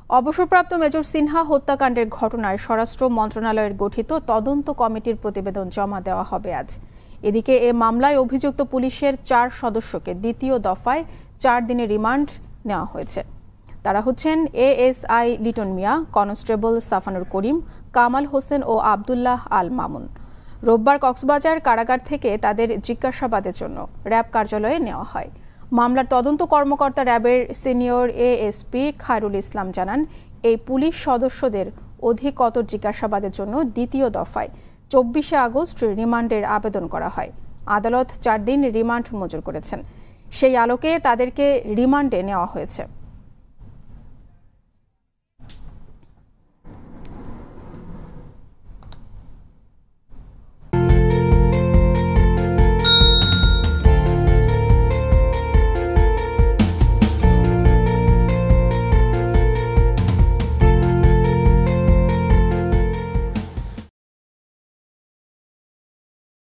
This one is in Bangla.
অবসরপ্রাপ্ত মেজর সিনহা হত্যাকাণ্ডের ঘটনায় স্বরাষ্ট্র মন্ত্রণালয়ের গঠিত তদন্ত কমিটির প্রতিবেদন জমা দেওয়া হবে আজ। এদিকে এ মামলায় অভিযুক্ত পুলিশের 4 সদস্যকে দ্বিতীয় দফায় 4 দিনের রিমান্ড নেওয়া হয়েছে। তারা হচ্ছেন এএসআই লিটন মিয়া, কনস্টেবল সাফানুর করিম, কামাল হোসেন ও আবদুল্লাহ আল মামুন। রোববার কক্সবাজার কারাগার থেকে তাদের জিজ্ঞাসাবাদের জন্য র্যাব কার্যালয়ে নেওয়া হয়। মামলার তদন্ত কর্মকর্তা র্যাবের সিনিয়র এএসপি খায়রুল ইসলাম জানান, এই পুলিশ সদস্যদের অধিকতর জিজ্ঞাসাবাদের জন্য দ্বিতীয় দফায় 24শে আগস্ট রিমান্ডের আবেদন করা হয়। আদালত 4 দিন রিমান্ড মঞ্জুর করেছেন। সেই আলোকে তাদেরকে রিমান্ডে নেওয়া হয়েছে।